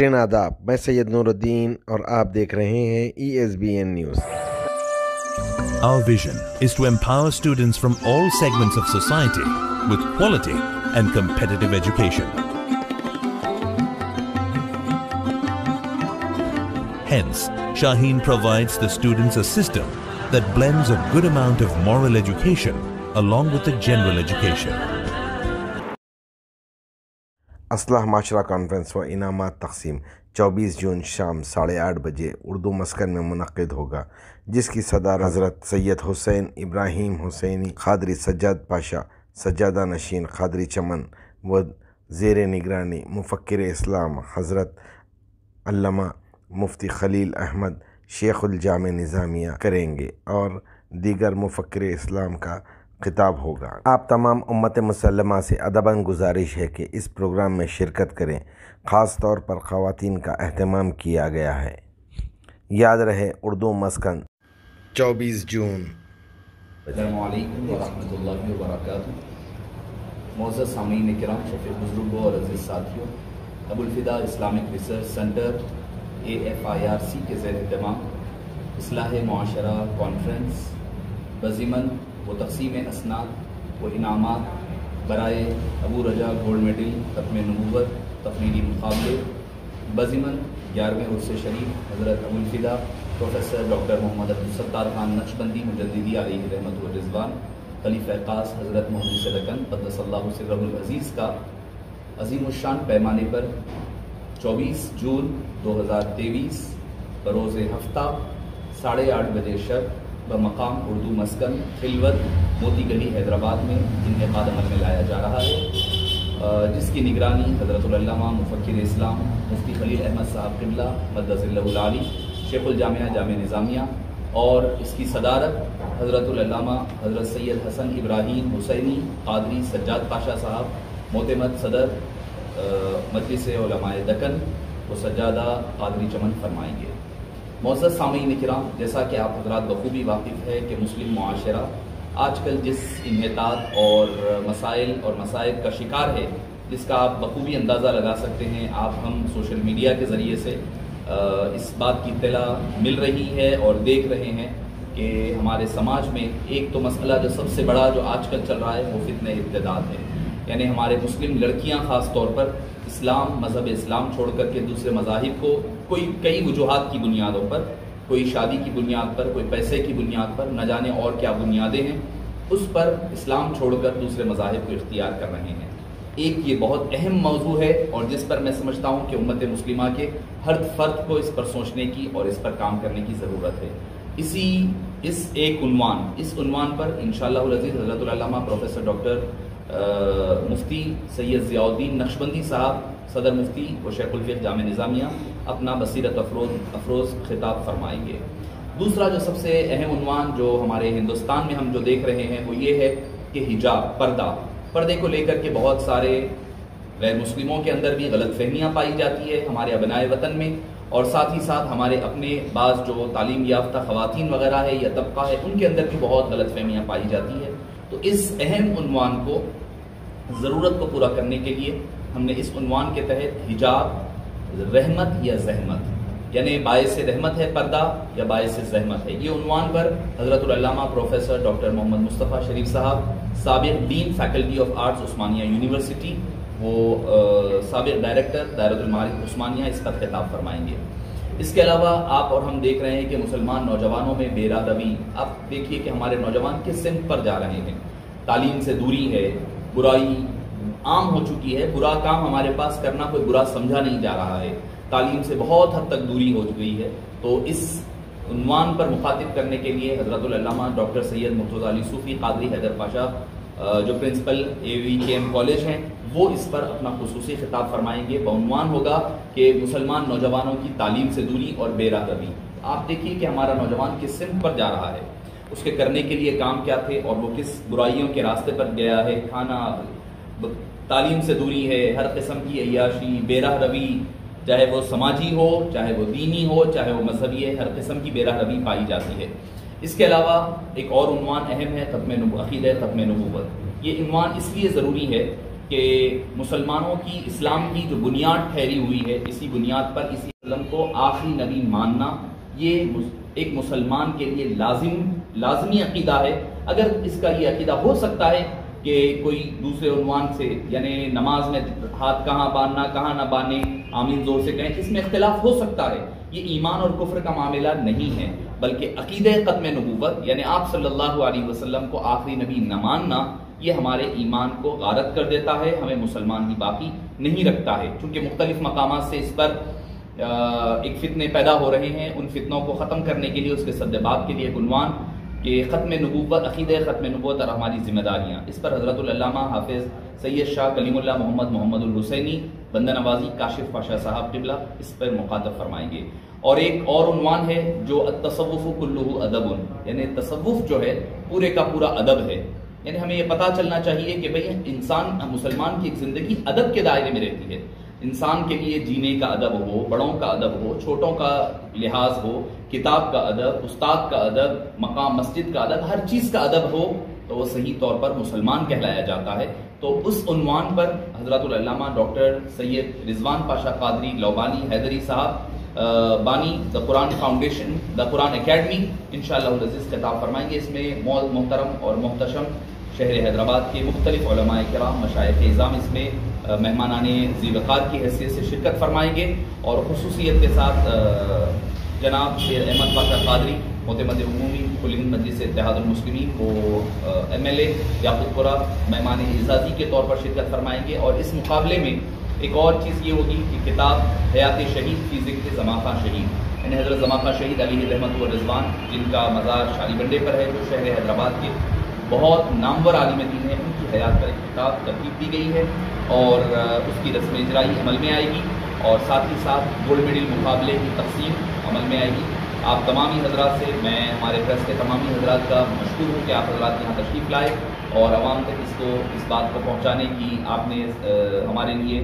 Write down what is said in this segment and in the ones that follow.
नाज़रीन आदाब, मैं सैयद नूरुद्दीन और आप देख रहे हैं ESBN news. Our vision is to empower students from all segments of society with quality and competitive education. Hence, Shaheen provides the students a system that blends a good amount of moral education along with the general education. असलाह माशरा conference व इनामात तकसीम 24 जून शाम 8:30 बजे उर्दू मस्कन में मुनक्किद होगा, जिसकी सदारत हज़रत सैयद हुसैन इब्राहिम हुसैनी क़ादरी सज्जाद पाशा सज्जादा नशीन क़ादरी चमन व ज़ेर निगरानी मुफ़क्किर इस्लाम हज़रत अल्लामा मुफ्ती खलील अहमद शेखुल जामे निज़ामिया करेंगे और दीगर मुफ़क्किर इस्लाम का खिताब होगा। आप तमाम उम्मत मुसल्लमा से अदबन गुजारिश है कि इस प्रोग्राम में शिरकत करें। ख़ास तौर पर ख़वातीन का एहतमाम किया गया है। याद रहे, उर्दू मस्कन 24 जून। अस्सलामु अलैकुम व रहमतुल्लाहि व बरकातुहू। मोअज़्ज़ज़ सामीन किराम, शफ़ीक़ बुज़ुर्गों और अज़ीज़ साथियों, Abul Fida Islamic research centre AFIRC के ज़ेर एहतमाम इस्लाह मुआशरा कॉन्फ्रेंस बज़ीमन व तक़सीम असनाद व इनामात बराए अबू रजा गोल्ड मेडल ख़त्म नबूवत तक़रीरी मुक़ाबले बज़ीमन 11वें उर्स शरीफ हज़रत अबुल फ़िदा प्रोफेसर डॉक्टर मोहम्मद अब्दुल सत्तार खान नक्शबंदी मुजद्दिदी अलैहि रहमत व रिज़वान खलीफ़ा ख़ास हज़रत मोहम्मद सदकन क़द्दसल्लाहु सिर्रहुल अज़ीज़ का अज़ीमुश्शान पैमाने पर 24 जून 2023 बरोज़ हफ्ता 8:30 बजे शब बमकाम उर्दू मस्कन खिलवत मोती गली हैदराबाद में इनेकाद अमल में लाया जा रहा है, जिसकी निगरानी हज़रतुल अल्लामा मुफ़क्किर इस्लाम मुफ्ती खलील अहमद साहब क़िबला मद्दसिल्लहुल आली शेखुल जामिया जामे निज़ामिया और इसकी सदारत हज़रतुल अल्लामा हज़रत सैयद हसन इब्राहिम हुसैनी क़ादरी सज्जाद पाशा साहब मोतमद सदर मजलिस उलमाए दक्कन व सज्जादा क़ादरी चमन फरमाएंगे। मोअज़्ज़ज़ सामीन किराम, जैसा कि आप हज़रात बखूबी वाकिफ़ है कि मुस्लिम मुआशरा आजकल जिस इन्हितात और मसाइल और मसाइब का शिकार है, जिसका आप बखूबी अंदाज़ा लगा सकते हैं। आप हम सोशल मीडिया के ज़रिए से इस बात की इत्तला मिल रही है और देख रहे हैं कि हमारे समाज में एक तो मसला जो सबसे बड़ा जो आजकल चल रहा है वो फित्ने इब्तिदात है, यानी हमारे मुस्लिम लड़कियां ख़ास तौर पर इस्लाम मज़हब इस्लाम छोड़ कर के दूसरे मज़ाहिब को कई वजूहात की बुनियादों पर, कोई शादी की बुनियाद पर, कोई पैसे की बुनियाद पर, न जाने और क्या बुनियादें हैं, उस पर इस्लाम छोड़कर दूसरे मज़ाहिब को इख्तियार कर रहे हैं। एक ये बहुत अहम मौजू है और जिस पर मैं समझता हूँ कि उम्मत मुस्लिमा के हर फ़र्द को इस पर सोचने की और इस पर काम करने की ज़रूरत है। इस उन्वान पर इंशाअल्लाहुल अज़ीज़ हज़रतुल अल्लामा प्रोफेसर डॉक्टर मुफ्ती सैयद ज़ियाउद्दीन नक्शबंदी साहब सदर मुफ्ती व शेखुल फ़िक़्ह जामे निज़ामिया अपना बसीरत अफरोज़ खिताब फरमाएंगे। दूसरा जो सबसे अहम उन्वान जो हमारे हिंदुस्तान में हम जो देख रहे हैं वो ये है कि हिजाब पर्दे को लेकर के बहुत सारे गैर मुस्लिमों के अंदर भी गलत फहमियाँ पाई जाती है हमारे अबनाए वतन में, और साथ ही साथ हमारे अपने बाज़ जो तालीम याफ्ता ख़वातीन वगैरह है या तबका है उनके अंदर भी बहुत गलत फहमियाँ पाई जाती है। तो इस अहम उन्वान को ज़रूरत को पूरा करने के लिए हमने इस उन्वान के तहत हिजाब रहमत या ज़हमत, यानी बाइस रहमत है पर्दा या बाइस ज़हमत है, ये उन्वान पर हज़रतुल अल्लामा प्रोफेसर डॉक्टर मोहम्मद मुस्तफ़ा शरीफ साहब साबिक़ dean faculty of arts Osmania university, वो साबिक़ डायरेक्टर दायरतुल मारिफ उस्मानिया, इस पर खिताब फरमाएंगे। इसके अलावा आप और हम देख रहे हैं कि मुसलमान नौजवानों में बेरादबी, आप देखिए कि हमारे नौजवान किस सिमत पर जा रहे हैं। तालीम से दूरी है, बुराई आम हो चुकी है, बुरा काम हमारे पास करना कोई बुरा समझा नहीं जा रहा है, तालीम से बहुत हद तक दूरी हो गई है। तो इस उन्वान पर मुखातिब करने के लिए हज़रतुल अल्लामा डॉक्टर सैयद मुर्तज़ा अली सूफ़ी क़ादरी हैदर पाशा जो प्रिंसिपल AVKM कॉलेज हैं वो इस पर अपना खुसूसी खिताब फरमाएंगे। बउनवान होगा कि मुसलमान नौजवानों की तालीम से दूरी और बेरादबी। आप देखिए कि हमारा नौजवान किस सिमत पर जा रहा है, उसके करने के लिए काम क्या थे और वो किस बुराइयों के रास्ते पर गया है। खाना, तालीम से दूरी है, हर किस्म की अय्याशी, बेराहरवी, चाहे वो समाजी हो, चाहे वो दीनी हो, चाहे वो मजहबी है, हर किस्म की बेराहरवी पाई जाती है। इसके अलावा एक और उन्वान अहम है, ख़त्म अक़ीदा ख़त्म नबूवत। ये उन्वान इसलिए ज़रूरी है کہ مسلمانوں کی اسلام کی جو بنیاد ٹھہری ہوئی ہے، اسی بنیاد پر اسی وسلم کو آخری نبی ماننا یہ ایک مسلمان کے لیے لازمی عقیدہ ہے۔ اگر اس کا یہ عقیدہ ہو سکتا ہے کہ کوئی دوسرے عنوان سے، یعنی نماز میں ہاتھ کہاں باندھنا کہاں نہ باندھے، آمین زور سے کہیں، اس میں اختلاف ہو سکتا ہے، یہ ایمان اور کفر کا معاملہ نہیں ہے، بلکہ عقیدہ ختم نبوت یعنی آپ صلی اللہ علیہ وسلم کو آخری نبی نہ ماننا یہ ہمارے ایمان کو غارت کر دیتا ہے، ہمیں مسلمان ہی باقی نہیں رکھتا ہے۔ چونکہ مختلف مقامات سے اس پر ایک فتنے پیدا ہو رہے ہیں، ان فتنوں کو ختم کرنے کے لیے، اس کے سدباب کے لیے ایک عنوان کہ ختم نبوت، عقیدہ ختم نبوت اور ہماری ذمہ داریاں، اس پر حضرت العلامہ حافظ سید شاہ کلیم اللہ محمد الحسینی بندہ نوازی کاشف پاشا صاحب قبلہ اس پر مخاطب فرمائیں گے۔ اور ایک اور عنوان ہے جو التصوف کلہ ادب، یعنی تصوف جو ہے پورے کا پورا ادب ہے، یعنی ہمیں یہ پتہ چلنا چاہیے کہ بھئی انسان مسلمان کی ایک زندگی ادب کے دائرے میں رہتی ہے، انسان کے لیے جینے کا ادب ہو، بڑوں کا ادب ہو، چھوٹوں کا لحاظ ہو، کتاب کا ادب، استاد کا ادب، مقام مسجد کا ادب، ہر چیز کا ادب ہو تو وہ صحیح طور پر مسلمان کہلایا جاتا ہے۔ تو اس عنوان پر حضرت العلامہ ڈاکٹر سید رضوان پاشا قادری لوبانی حیدری صاحب بانی دا قرآن فاؤنڈیشن، دا قرآن اکیڈمی انشاءاللہ العزیز خطاب فرمائیں گے۔ اس میں محترم اور محتشم شہر حیدرآباد کے مختلف علماء کرام، مشائخ اعظام اس میں مہمانان ذی وقار کی حیثیت سے شرکت فرمائیں گے، اور خصوصیت کے ساتھ جناب شیر احمد پاشا قادری معتمد عمومی کل ہند مجلس اتحاد المسلمین کو MLA یاقوت پورہ مہمان اعزازی کے طور پر شرکت فرمائیں گے۔ اور اس مقابلے میں ایک اور چیز یہ ہوگی کہ کتاب حیات شہید فی ذکر زمان خان شہید، یعنی حضرت زمان خان شہید علیہ رحمت و رضوان، جن کا مزار شالی بنڈے پر ہے، جو شہر حیدرآباد کے بہت نامور عالم دین ہیں، ان کی حیات پر ایک کتاب ترتیب دی گئی ہے، اور اس کی رسم اجرائی عمل میں آئے گی، اور ساتھ ہی ساتھ گولڈ میڈل مقابلے کی تقسیم عمل میں آئے گی۔ آپ تمامی حضرات سے، میں ہمارے پریس کے تمامی حضرات کا مشکور ہوں کہ آپ حضرات یہاں تشریف لائے اور عوام تک اس بات کو پہنچانے کی آپ نے ہمارے لیے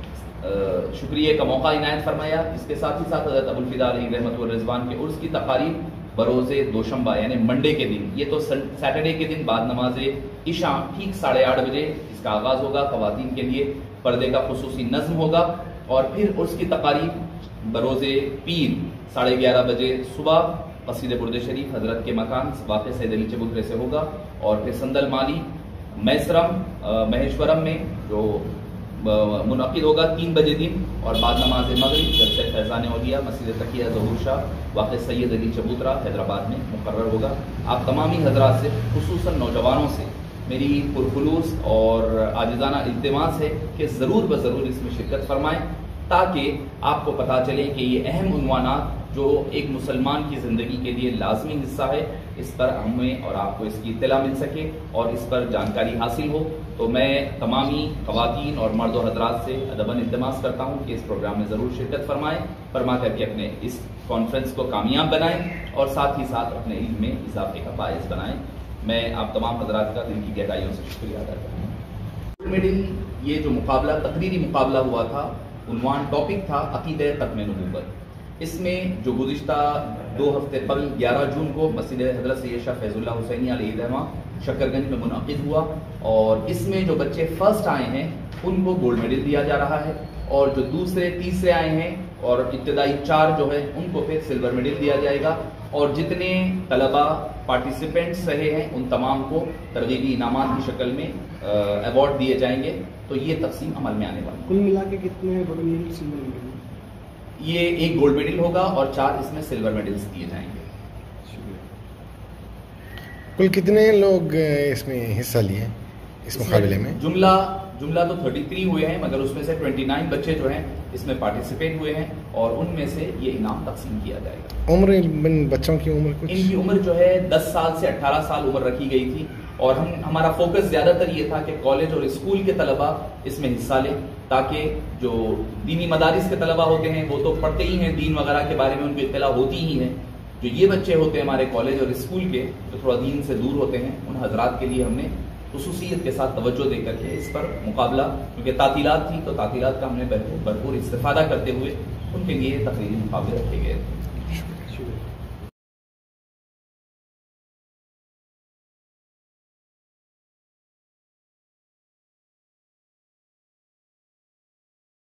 شکریہ کا موقع عنایت فرمایا۔ اس کے ساتھ ہی ساتھ حضرت ابوالفدا علیہ رحمت الرضوان کے عرس کی تقاریب بروز دوشنبہ یعنی منڈے کے دن، یہ تو سیٹرڈے کے دن بعد نماز عشاء ٹھیک 8:30 بجے اس کا آغاز ہوگا، خواتین کے لیے پردے کا خصوصی نظم ہوگا، اور پھر عرس کی تقاریب بروز پیر 11:30 بجے صبح قصیدہ برد شریف حضرت کے مکان واقع سید علی چبوترے سے ہوگا، اور پھر سندل مالی میسرم مہیشورم میں جو منعقد ہوگا 3 بجے دن، اور بعد نماز مغرب جلسہ فیضان اولیاء مسجد تقیہ ظہور شاہ واقع سید علی چبوترا حیدرآباد میں مقرر ہوگا۔ آپ تمامی حضرات سے، خصوصاً نوجوانوں سے میری پرخلوص اور عاجزانہ التماس ہے کہ ضرور بضرور اس میں شرکت فرمائیں، تاکہ آپ کو پتہ چلے کہ یہ اہم عنوانات جو ایک مسلمان کی زندگی کے لیے لازمی حصہ ہے، اس پر ہمیں اور آپ کو اس کی اطلاع مل سکے اور اس پر جانکاری حاصل ہو۔ تو میں تمامی خواتین اور مرد و حضرات سے ادباً التماس کرتا ہوں کہ اس پروگرام میں ضرور شرکت فرما کر کے اپنے اس کانفرنس کو کامیاب بنائیں، اور ساتھ ہی ساتھ اپنے علم میں اضافے کا باعث بنائیں۔ میں آپ تمام حضرات کا دل کی گہرائیوں سے شکریہ ادا کرتا ہوں۔ گولڈ میڈل یہ جو مقابلہ تقریری مقابلہ ہوا تھا، عنوان ٹاپک تھا عقیدہ ختم نبوت۔ اس میں جو گزشتہ 2 ہفتے قبل 11 جون کو مسجد حضرت سید شاہ فیض اللہ حسینی علیہ رحمہ شکرگنج میں منعقد ہوا، اور اس میں جو بچے فرسٹ آئے ہیں ان کو گولڈ میڈل دیا جا رہا ہے، اور جو دوسرے تیسرے آئے ہیں اور ابتدائی 4 جو ہے ان کو پھر سلور میڈل دیا جائے گا، اور جتنے طلبہ پارٹیسپینٹس رہے ہیں ان تمام کو ترغیبی انعامات کی شکل میں ایوارڈ دیے جائیں گے۔ تو یہ تقسیم عمل میں آنے والی ہے۔ کل ملا کے کتنے گولڈ میڈل سلور میڈل؟ یہ 1 گولڈ میڈل ہوگا اور 4 اس میں سلور میڈلز دیے جائیں گے۔ کل کتنے لوگ اس میں حصہ لیے اس مقابلے میں؟ جملہ تو 33 ہوئے ہیں، مگر اس میں سے 29 بچے جو ہیں اس میں پارٹیسپیٹ ہوئے ہیں، اور ان میں سے یہ انعام تقسیم کیا جائے گا۔ عمر بچوں کی عمر کچھ؟ ان کی عمر جو ہے 10 سال سے 18 سال عمر رکھی گئی تھی، اور ہمارا فوکس زیادہ تر یہ تھا کہ کالج اور اسکول کے طلبہ اس میں حصہ لیں، تاکہ جو دینی مدارس کے طلبہ ہوتے ہیں وہ تو پڑھتے ہی ہیں، دین وغیرہ کے بارے میں ان کو اطلاع ہوتی ہی ہے، جو یہ بچے ہوتے ہیں ہمارے کالج اور اسکول کے جو تھوڑا دین سے دور ہوتے ہیں، ان حضرات کے لیے ہم نے خصوصیت کے ساتھ توجہ دے کر کے اس پر مقابلہ، کیونکہ تعطیلات تھی تو تعطیلات کا ہم نے بھرپور استفادہ کرتے ہوئے ان کے لیے تقریری مقابلے رکھے گئے۔